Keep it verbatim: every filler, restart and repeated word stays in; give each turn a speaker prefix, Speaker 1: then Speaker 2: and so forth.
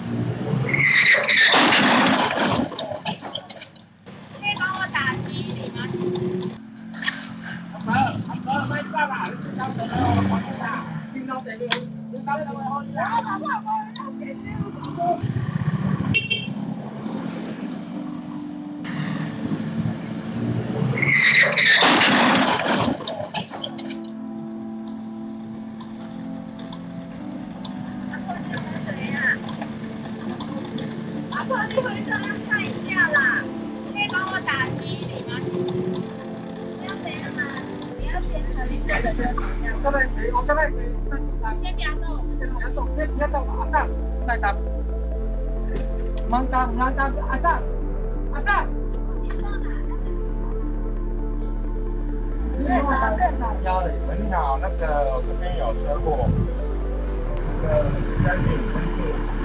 Speaker 1: 可以帮我打七一零吗？
Speaker 2: 阿哥，阿哥，卖饭啦！你交钱了，我讲啦，听到这个，你搞什么好啦？我我我要给你。
Speaker 1: 阿婆，你回车要看一下啦，可以帮我打七一零吗？要怎样吗？你要先和你这个人怎样？
Speaker 2: 这边谁？我这边谁？
Speaker 1: 先不要动，
Speaker 2: 先动，先别动，阿三，再打。忙打，忙打，阿三，阿三。幺零，你好，那个我这边有车祸，那个三点分数。